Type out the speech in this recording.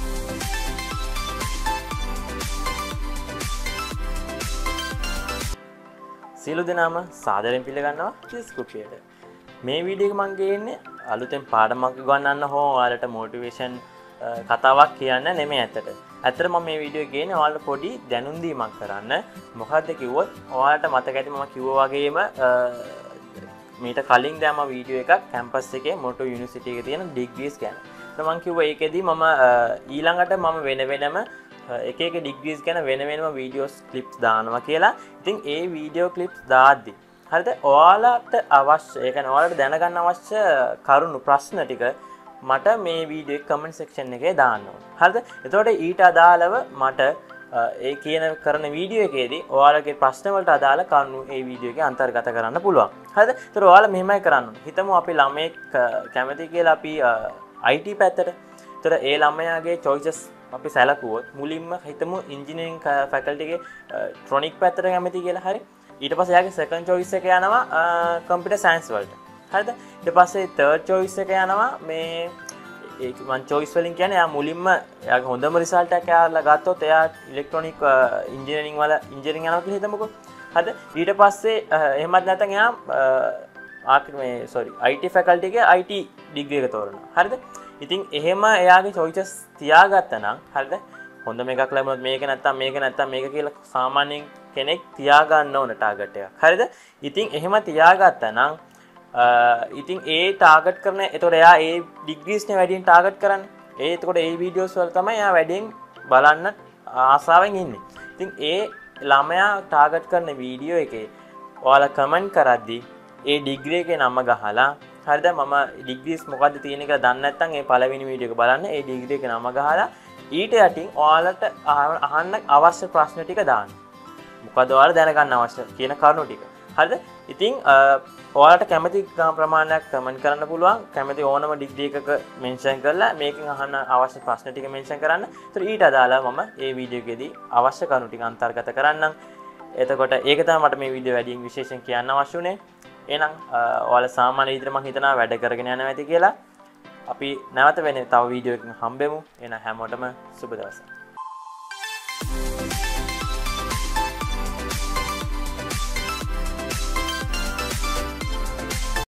සියලු දෙනාම සාදරයෙන් පිළිගන්නවා ටිස්කුපියට. මේ වීඩියෝ එක මම ගේන්නේ අලුතෙන් පාඩමක් ගන්නන්න හෝ ඔයාලට මොටිවේෂන් කතාවක් කියන්න නෙමෙයි ඇත්තට. ඇත්තට මම මේ වීඩියෝ එක ගේන්නේ ඔයාලට පොඩි දැනුම් දීමක් කරන්න. මොකද්ද කිව්වොත් ඔයාලට මතක ඇති මම කිව්වා වගේම මීට කලින් දැම්ම වීඩියෝ එකක් කැම්පස් එකේ මොටෝ යුනිවර්සිටි එකේ තියෙන ඩිග්‍රීස් ගැන. ඒත් මම කිව්වා ඒකෙදී මම ඊළඟට මම වෙනම එක එක ඩිග්‍රීස් ගැන වෙනම වීඩියෝස් ක්ලිප්ස් දානවා කියලා. ඉතින් ඒ වීඩියෝ ක්ලිප්ස් දාද්දි හරිද ඔයාලට අවශ්‍ය ඒ කියන්නේ ඔයාලට දැනගන්න අවශ්‍ය කරුණු ප්‍රශ්න ටික මට මේ වීඩියෝ එක කමෙන්ට් සෙක්ෂන් එකේ දාන්න ඕනේ. හරිද? එතකොට ඊට අදාළව මට ඒ කියන කරන වීඩියෝ එකේදී ඔයාලගේ ප්‍රශ්න වලට අදාළ කරුණු ඒ වීඩියෝ එකේ අන්තර්ගත කරන්න පුළුවන්. හරිද? ඒතර ඔයාලා මෙහෙමයි කරන්න ඕනේ. හිතමු අපි ළමෙක් කැමති කියලා අපි IT පැත්තට. ඒතර ඒ ළමයාගේ choices අපි සැලකුවොත් මුලින්ම හිතමු ඉංජිනේරින් ෆැකල්ටි එකේ ට්‍රොනික් පැත්තට කැමති කියලා. හරි. ඊට පස්සේ එයාගේ සෙකන්ඩ් choice එක යනවා කම්පියුටර් සයන්ස් වලට. හරිද? ඊට පස්සේ තර්ඩ් choice එක යනවා මේ ඒක මං choice වලින් කියන්නේ එයා මුලින්ම එයාගේ හොඳම result එකක් එයාලා ගත්තොත් එයා ඉලෙක්ට්‍රොනික ඉංජිනේරින් වල ඉංජිනේරින් යනවා කියලා හිතමුකෝ. හරිද? ඊට පස්සේ එහෙමත් නැත්නම් එයා IT ෆැකල්ටි එකේ IT ඩිග්‍රී එක තෝරනවා. හරිද? ඉතින් එහෙම එයාගේ choices තියාගත්තා නම් හරිද? හොඳම එකක් ලැබුණොත් මේක නැත්තම් මේක කියලා සාමාන්‍යයෙන් කෙනෙක් තියාගන්න ඕන ටාගට් එකක්. හරිද? ඉතින් එහෙම තියාගත්තා නම් ඉතින් ඒ ටාගට් කරන එතකොට එයා ඒ ඩිග්‍රීස් නේ වැඩියෙන් ටාගට් කරන්නේ. එතකොට ඒ වීඩියෝස් වල තමයි එයා වැඩියෙන් බලන්න ආසාවෙන් ඉන්නේ. ඉතින් ඒ ළමයා ටාගට් කරන වීඩියෝ එකේ ඔයාලා කමෙන්ට් කරද්දි ඒ ඩිග්‍රී එකේ නම ගහලා හරිද මම ඩිග්‍රීස් මොකද්ද තියෙන කියලා දන්නේ නැත්නම් ඒ පළවෙනි වීඩියෝ එක බලන්න ඒ ඩිග්‍රී එකේ නම ගහලා ඊට යටින් ඔයාලට අහන්න අවශ්‍ය ප්‍රශ්න ටික දාන්න. මොකද ඔයාලා දැනගන්න අවශ්‍ය කියන කරුණු ටික. හරිද? ඉතින් ඔයාලට කැමති ප්‍රමාණයක් කමෙන්ට් කරන්න පුළුවන්. කැමති ඕනම ඩිග්‍රී එකක මෙන්ෂන් කරලා මේකෙන් අහන්න අවශ්‍ය ප්‍රශ්න ටික මෙන්ෂන් කරන්න. ඒතර ඊට අදාළව මම මේ වීඩියෝ එකේදී අවශ්‍ය කරුණු ටික අන්තර්ගත කරන්නම්. එතකොට ඒක තමයි මට මේ වීඩියෝ වැඩියෙන් විශේෂයෙන් කියන්න අවශ්‍ය උනේ. එහෙනම් ඔයාලා සාමාන්‍ය විදිහට මම හිතනවා වැඩ කරගෙන යනවා ඇති කියලා. අපි නැවත වෙන තව වීඩියෝ එකකින් හම්බෙමු. එහෙනම් හැමෝටම සුබ දවසක්.